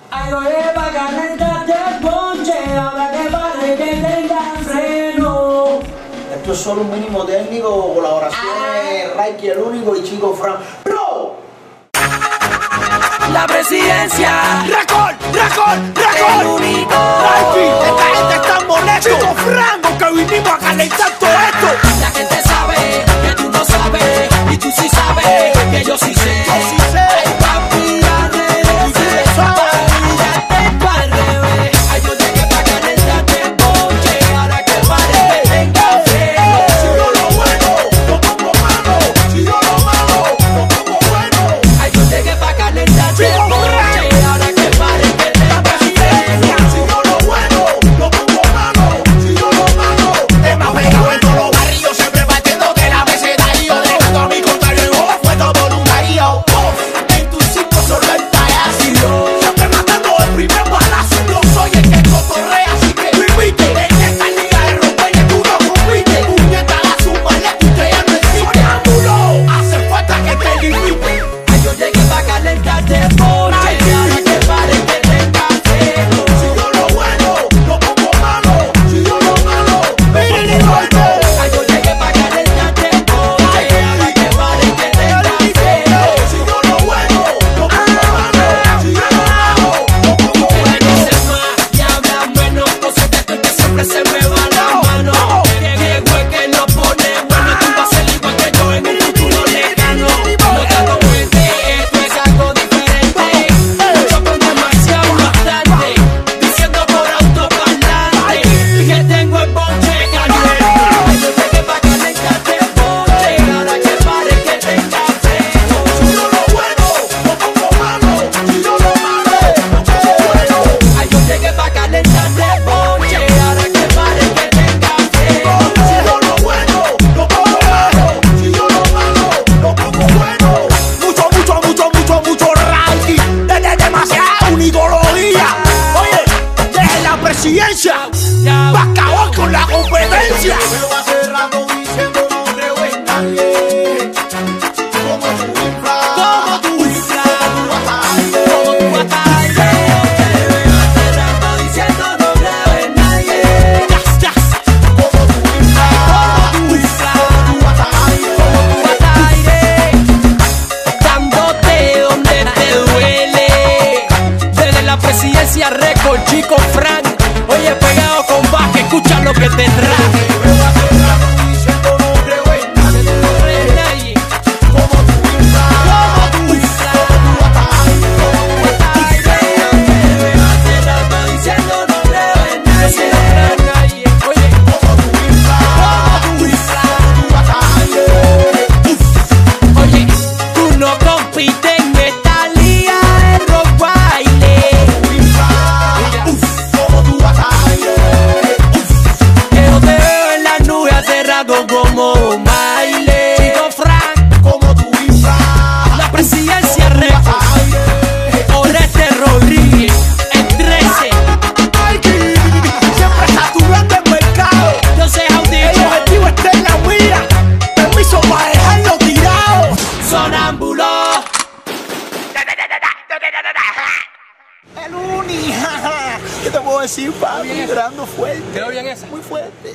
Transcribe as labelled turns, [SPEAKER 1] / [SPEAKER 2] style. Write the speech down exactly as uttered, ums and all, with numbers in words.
[SPEAKER 1] Ay, oye, pa' calentarte el ponche, ahora que pare que tenga freno.
[SPEAKER 2] Esto es solo un mínimo técnico, colaboraciones, Raiki el único y Chico Fran. ¡Bro!
[SPEAKER 1] La presidencia,
[SPEAKER 3] ¡Récord! ¡Récord! ¡Récord!
[SPEAKER 1] el único.
[SPEAKER 3] Raiki, esta gente está molesta. Chico Fran, que vinimos a calentar todo esto.
[SPEAKER 1] La gente sabe que tú no sabes, y tú sí sabes que yo sí sé.
[SPEAKER 3] Yo sí sé.
[SPEAKER 1] Ay, papi, dale,
[SPEAKER 3] Y tú lo sabes.
[SPEAKER 1] date pa'l revés. Ay, yo llegué pa' calentarte el ponche, ahora que pare que tenga freno.
[SPEAKER 3] Si yo lo bueno, lo pongo malo. Si yo lo malo, lo pongo bueno.
[SPEAKER 1] Ay, yo llegué pa' calentarte el ponche, ahora que pare que tenga freno.
[SPEAKER 3] Si yo lo bueno, lo pongo malo. Si yo lo malo, es más pegado en todos los barrios. Siempre partiendo de la abecedario. Dejando a mi contrario en ojo, fue todo voluntario. Oh, en tu cinco solo el ácido. Siempre matando el primer balazo. Yo soy el que cotorrea, así que viviste. En esta liga de rompeña tú no compite. Puñeta a su maleta, usted ya no existe. Sonámbulo, hace falta que te limite.
[SPEAKER 1] Ay, yo llegué pa' calentarte el ponche, ahora que pare que tenga freno.
[SPEAKER 3] Si yo lo bueno, lo pongo malo. Si yo lo malo, lo pongo bueno.
[SPEAKER 1] Ay, yo llegué pa' calentarte el ponche, ahora que pare que tenga freno.
[SPEAKER 3] Si yo lo bueno, lo pongo malo. Si yo lo malo, lo pongo
[SPEAKER 1] Ustedes
[SPEAKER 3] bueno.
[SPEAKER 1] dicen más y hablan menos, cosas de esto y que siempre se me va la mano. Que Diego es que lo pone bueno, tú vas a ser igual que yo en un futuro lejano. No te comete, esto es algo diferente. Mucho con demasiado bastante, diciendo por autoparlante que tengo el ponche caliente. Ay, yo llegué pa' calentarte el ponche, ahora que pare que tenga freno.
[SPEAKER 3] Si yo lo bueno, lo pongo malo. Si yo lo malo, lo pongo bueno.
[SPEAKER 1] Ay, yo llegué pa' calentarte el ponche, ahora que pare que tenga freno.
[SPEAKER 3] Si yo lo bueno, lo pongo malo. Si yo lo malo, lo pongo bueno. Mucho, mucho, mucho, mucho, mucho Raiki. Desde demasiada unidología. Oye, desde la presidencia.
[SPEAKER 1] Ya,
[SPEAKER 3] Va a acabar con la competencia. Pero hace rato diciendo no creo en nadie. Como tu infra.
[SPEAKER 1] como tu infla,
[SPEAKER 3] Tú ataque.
[SPEAKER 1] como tu ataque. Te veo hace rato diciendo no creo en nadie.
[SPEAKER 3] Yes, yes. Como tu infra.
[SPEAKER 1] Como tu infla,
[SPEAKER 3] Tú ataque.
[SPEAKER 1] como tu ataque. Dándote donde te duele. Desde la presidencia récord, Chico Fran. Oye, pegado con Vázquez, escucha lo que te traje.
[SPEAKER 3] Pero hace rato diciendo no creo en nadie.
[SPEAKER 1] No creo en nadie.
[SPEAKER 3] Como tu infra.
[SPEAKER 1] Como tu infla,
[SPEAKER 3] Tú ataque.
[SPEAKER 1] Oye, tú no compites en esta liga de rock baile. Que no te veo en las nubes hace rato como baile. Chico Fran, la presidencia récord. Oreste Rodríguez, el trece. Yo sé Jaudillo, sonámbulo.
[SPEAKER 3] El uni, ¿qué te puedo decir, papi? Entrando fuerte.
[SPEAKER 4] ¿Quedó bien esa?
[SPEAKER 3] Muy fuerte.